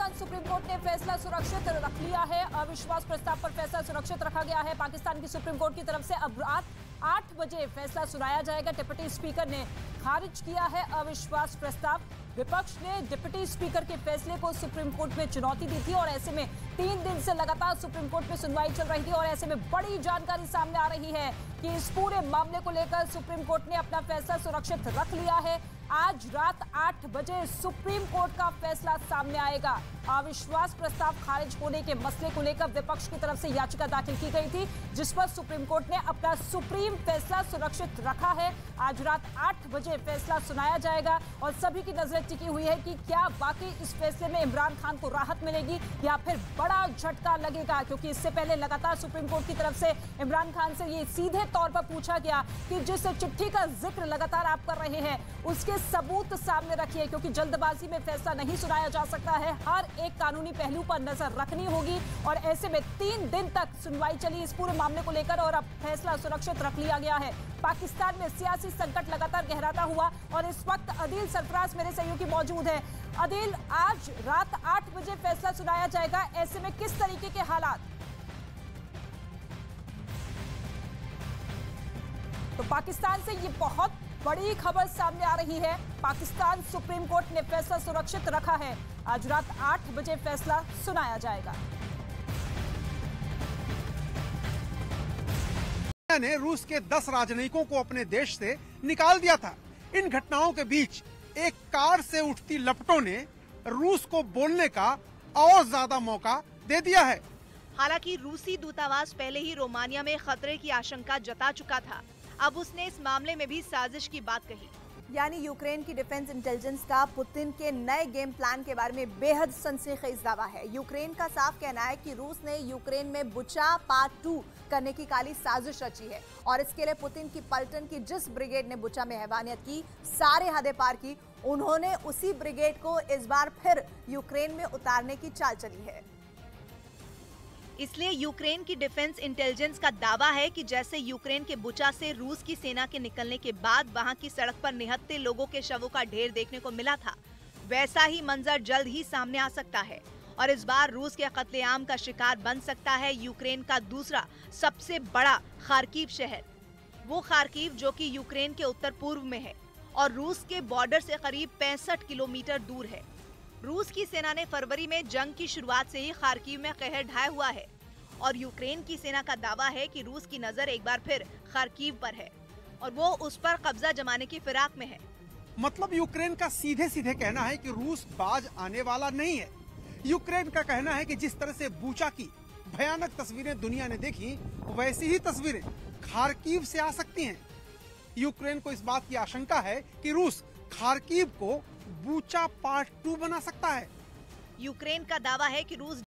Pakistan supreme court ने फैसला सुरक्षित रख लिया है। अविश्वास प्रस्ताव पर फैसला सुरक्षित रखा गया है। पाकिस्तान की सुप्रीम कोर्ट की तरफ से अब रात 8 बजे फैसला सुनाया जाएगा। डिप्टी स्पीकर ने खारिज किया है अविश्वास प्रस्ताव। विपक्ष ने डिप्टी स्पीकर के फैसले को सुप्रीम कोर्ट में चुनौती दी थी और ऐसे में 3 दिन से लगातार सुप्रीम कोर्ट में सुनवाई चल रही थी और ऐसे में बड़ी जानकारी सामने आ रही है कि इस पूरे मामले को लेकर सुप्रीम कोर्ट ने अपना फैसला सुरक्षित रख लिया है। आज रात 8 बजे सुप्रीम कोर्ट का फैसला सामने आएगा। अविश्वास प्रस्ताव खारिज होने के मसले को लेकर विपक्ष की तरफ से याचिका दाखिल की गई थी, जिस पर सुप्रीम कोर्ट ने अपना सुप्रीम फैसला सुरक्षित रखा है। आज रात 8 बजे फैसला सुनाया जाएगा और सभी की नजरें टिकी हुई है कि क्या वाकई इस फैसले में इमरान खान को राहत मिलेगी या फिर बड़ा झटका लगेगा, क्योंकि इससे पहले लगातार सुप्रीम कोर्ट की तरफ से इमरान खान से ये सीधे तौर पर पूछा गया कि जिस चिट्ठी का जिक्र लगातार आप कर रहे हैं उसके सबूत सामने रखिए, क्योंकि जल्दबाजी में फैसला नहीं सुनाया जा सकता है। हर एक कानूनी पहलू पर नजर रखनी होगी और ऐसे में 3 दिन तक सुनवाई चली इस पूरे मामले को लेकर और अब फैसला सुरक्षित रख लिया गया है। पाकिस्तान में सियासी संकट लगातार गहराता हुआ और इस वक्त अदील सरफराज मेरे सहयोगी मौजूद है। अदील, आज रात 8 बजे फैसला सुनाया जाएगा, ऐसे में किस तरीके के हालात? तो पाकिस्तान से ये बहुत बड़ी खबर सामने आ रही है। पाकिस्तान सुप्रीम कोर्ट ने फैसला सुरक्षित रखा है। आज रात 8 बजे फैसला सुनाया जाएगा। ने रूस के 10 राजनयिकों को अपने देश से निकाल दिया था। इन घटनाओं के बीच एक कार से उठती लपटों ने रूस को बोलने का और ज्यादा मौका दे दिया है। हालांकि रूसी दूतावास पहले ही रोमानिया में खतरे की आशंका जता चुका था। अब उसने इस मामले में भी साजिश की बात कही। यानी यूक्रेन की डिफेंस इंटेलिजेंस का पुतिन के नए गेम प्लान के बारे में बेहद सनसनीखेज दावा है। यूक्रेन का साफ कहना है कि रूस ने यूक्रेन में बुचा पार्ट 2 करने की काली साजिश रची है और इसके लिए पुतिन की पलटन की जिस ब्रिगेड ने बुचा में हैवानियत की, सारे हदें पार की, उन्होंने उसी ब्रिगेड को इस बार फिर यूक्रेन में उतारने की चाल चली है। इसलिए यूक्रेन की डिफेंस इंटेलिजेंस का दावा है कि जैसे यूक्रेन के बुचा से रूस की सेना के निकलने के बाद वहां की सड़क पर निहत्थे लोगों के शवों का ढेर देखने को मिला था, वैसा ही मंजर जल्द ही सामने आ सकता है और इस बार रूस के कत्लेआम का शिकार बन सकता है यूक्रेन का दूसरा सबसे बड़ा खार्किव शहर। वो खार्किव जो कि यूक्रेन के उत्तर पूर्व में है और रूस के बॉर्डर से करीब 65 किलोमीटर दूर है। रूस की सेना ने फरवरी में जंग की शुरुआत से ही खार्किव में कहर ढाया हुआ है और यूक्रेन की सेना का दावा है कि रूस की नजर एक बार फिर खार्किव पर है और वो उस पर कब्जा जमाने की फिराक में है। मतलब यूक्रेन का सीधे सीधे कहना है कि रूस बाज आने वाला नहीं है। यूक्रेन का कहना है कि जिस तरह से बुचा की भयानक तस्वीरें दुनिया ने देखी, वैसी ही तस्वीरें खार्किव से आ सकती हैं। यूक्रेन को इस बात की आशंका है कि रूस खार्किव को बुचा पार्ट 2 बना सकता है। यूक्रेन का दावा है कि रूस